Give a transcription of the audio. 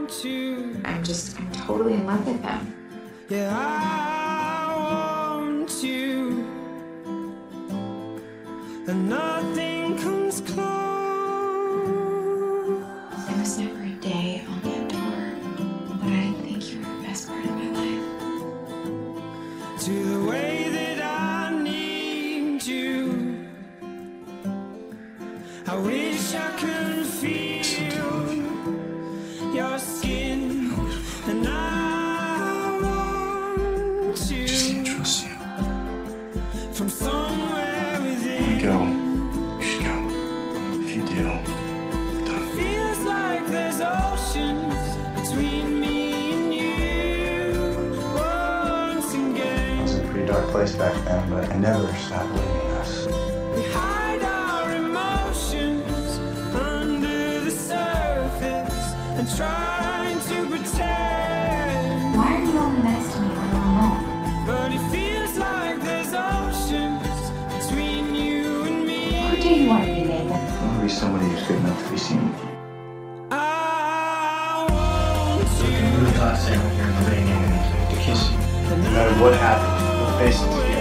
I'm totally in love with him. Yeah, I want you, and nothing comes close. There was never a day on that tour that I didn't think you were the best part of my life. To the way that I need you, I wish I could feel your skin, and I want you. Just can't trust you. From somewhere within. Go. You should go. If you do, done. Feels like there's oceans between me and you once again. It was a pretty dark place back then, but I never stopped believing in us. We hide our emotions under the surface and trying to pretend. Why are you only nice to me when I'm alone? But it feels like there's oceans between you and me. Who do you want to be, Nathan? I want to be somebody who's good enough to be seen. I want I you. really thought saying when you're in the living room to kiss you. No matter what happens, we'll face it together.